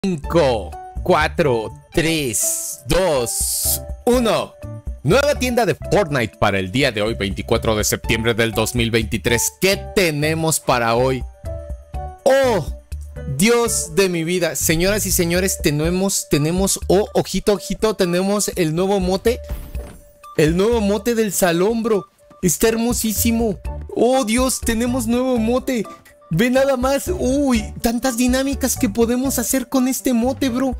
5, 4, 3, 2, 1. Nueva tienda de Fortnite para el día de hoy, 24 de septiembre del 2023. ¿Qué tenemos para hoy? ¡Oh! Dios de mi vida. Señoras y señores, tenemos, oh, ojito, ojito, tenemos el nuevo mote. El nuevo mote del salón, bro. Está hermosísimo. Oh, Dios, tenemos nuevo mote. Ve nada más. Uy, tantas dinámicas que podemos hacer con este mote, bro.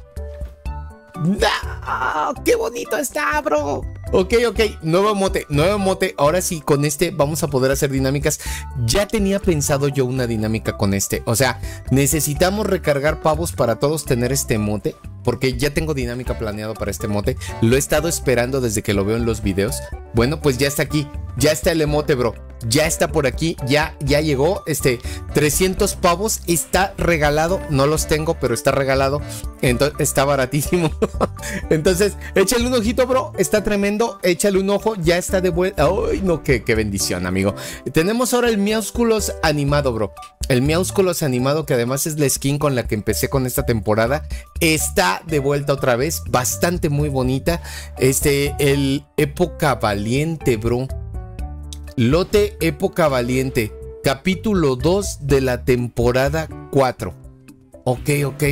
¡Ah! ¡Qué bonito está, bro! Ok, nuevo mote. Ahora sí, con este vamos a poder hacer dinámicas. Ya tenía pensado yo una dinámica con este. O sea, necesitamos recargar pavos para todos tener este mote, porque ya tengo dinámica planeado para este mote. Lo he estado esperando desde que lo veo en los videos. Bueno, pues ya está aquí. Ya está el emote, bro. Ya está por aquí, ya llegó. 300 pavos, está regalado. No los tengo, pero está regalado. Entonces está baratísimo. Entonces, échale un ojito, bro. Está tremendo. Échale un ojo, ya está de vuelta. Ay, no, qué bendición, amigo. Tenemos ahora el Meowsculos animado, bro. El Meowsculos animado, que además es la skin con la que empecé con esta temporada. Está de vuelta otra vez. Bastante muy bonita. El Época Valiente, bro. Lote Época Valiente, capítulo 2 de la temporada 4. Ok.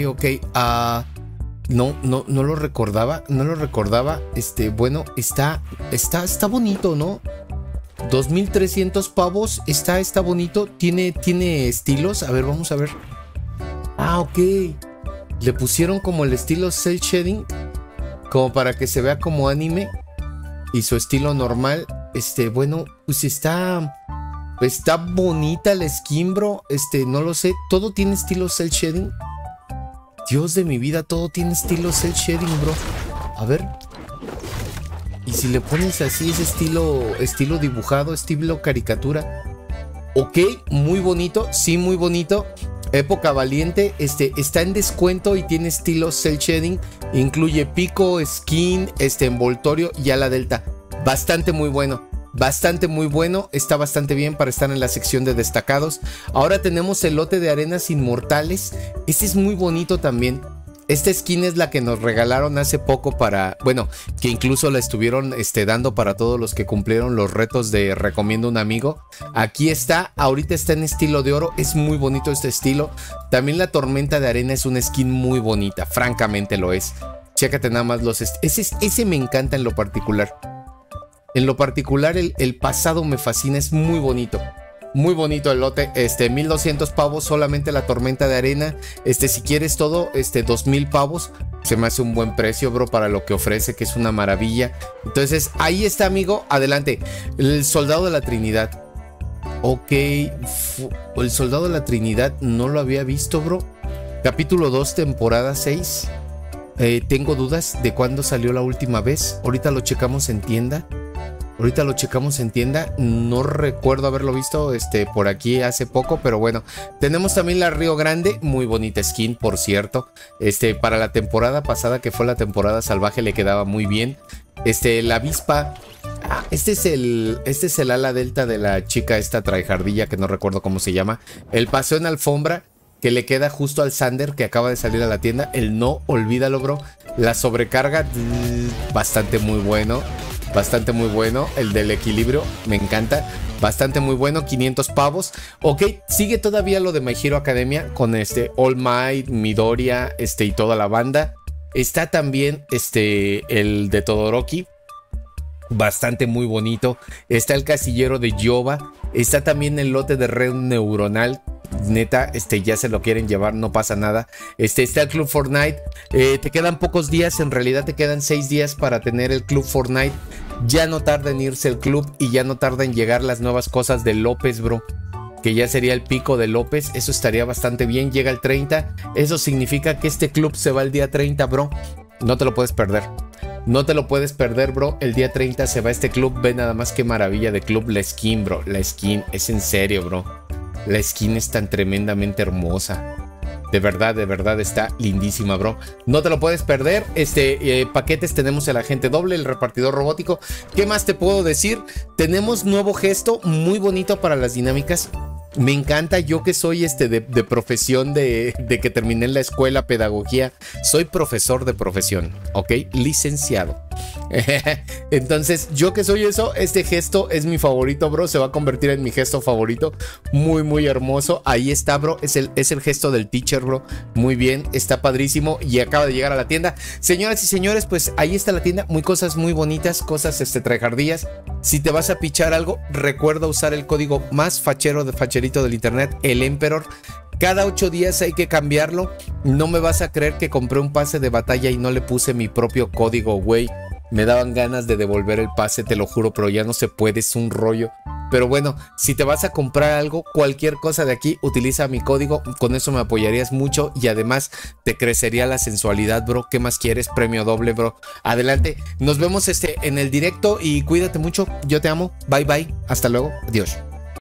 No lo recordaba. Bueno, está bonito, ¿no? 2300 pavos, está bonito. Tiene estilos. A ver, vamos a ver. Ah, ok. Le pusieron como el estilo cel shading, como para que se vea como anime. Y su estilo normal. Bueno, pues está bonita la skin, bro. No lo sé. Todo tiene estilo cel shading. Dios de mi vida, todo tiene estilo cel shading, bro. A ver. Y si le pones así, ese estilo dibujado, estilo caricatura. Ok, muy bonito. Sí, muy bonito. Época Valiente, está en descuento y tiene estilo cel shading. Incluye pico, skin, envoltorio y ala delta. Bastante muy bueno. Está bastante bien para estar en la sección de destacados. Ahora tenemos el lote de arenas inmortales. Este es muy bonito también. Esta skin es la que nos regalaron hace poco para... Bueno, que incluso la estuvieron dando para todos los que cumplieron los retos de Recomiendo un Amigo. Aquí está, ahorita está en estilo de oro. Es muy bonito este estilo. También la tormenta de arena es una skin muy bonita. Francamente lo es. Chécate nada más los... Ese me encanta en lo particular. En lo particular, el pasado me fascina, es muy bonito. Muy bonito el lote, 1200 pavos solamente la tormenta de arena. Si quieres todo, 2000 pavos. Se me hace un buen precio, bro, para lo que ofrece, que es una maravilla. Entonces, ahí está, amigo, adelante. El soldado de la Trinidad. Ok, el soldado de la Trinidad no lo había visto, bro. Capítulo 2, temporada 6. Tengo dudas de cuándo salió la última vez. Ahorita lo checamos en tienda. No recuerdo haberlo visto por aquí hace poco, pero bueno. Tenemos también la Río Grande, muy bonita skin, por cierto. Para la temporada pasada, que fue la temporada salvaje, le quedaba muy bien. La avispa. Ah, este es el ala delta de la chica esta traijardilla, que no recuerdo cómo se llama. El paseo en alfombra, que le queda justo al Sander, que acaba de salir a la tienda. El no, olvídalo, bro. La sobrecarga, bastante muy bueno. El del equilibrio, me encanta. Bastante muy bueno, 500 pavos. Ok, sigue todavía lo de My Hero Academia con All Might, Midoriya, y toda la banda. Está también el de Todoroki. Bastante muy bonito. Está el casillero de Yoba. Está también el lote de red neuronal. Neta, ya se lo quieren llevar, no pasa nada. Está el Club Fortnite. Te quedan pocos días, en realidad te quedan 6 días para tener el Club Fortnite. Ya no tarda en irse el club y ya no tarda en llegar las nuevas cosas de López, bro. Que ya sería el pico de López. Eso estaría bastante bien. Llega el 30. Eso significa que este club se va el día 30, bro. No te lo puedes perder. Bro. El día 30 se va este club. Ve nada más qué maravilla de club. La skin, bro. La skin es en serio, bro. La skin es tan tremendamente hermosa. De verdad está lindísima, bro. No te lo puedes perder. Paquetes, tenemos el agente doble, el repartidor robótico. ¿Qué más te puedo decir? Tenemos nuevo gesto muy bonito para las dinámicas. Me encanta, yo que soy de profesión de que terminé en la escuela pedagogía, soy profesor de profesión, ¿ok? Licenciado. Entonces, yo que soy eso, este gesto es mi favorito, bro. Se va a convertir en mi gesto favorito. Muy, muy hermoso. Ahí está, bro. Es el gesto del teacher, bro. Muy bien, está padrísimo. Y acaba de llegar a la tienda. Señoras y señores, pues ahí está la tienda. Cosas muy bonitas, cosas trajardías. Si te vas a pichar algo, recuerda usar el código más fachero de facherito del internet, el Emperor. Cada 8 días hay que cambiarlo. No me vas a creer que compré un pase de batalla y no le puse mi propio código, güey. Me daban ganas de devolver el pase, te lo juro, pero ya no se puede, es un rollo. Pero bueno, si te vas a comprar algo, cualquier cosa de aquí, utiliza mi código, con eso me apoyarías mucho y además te crecería la sensualidad, bro. ¿Qué más quieres? Premio doble, bro. Adelante, nos vemos en el directo y cuídate mucho, yo te amo, bye bye, hasta luego, adiós.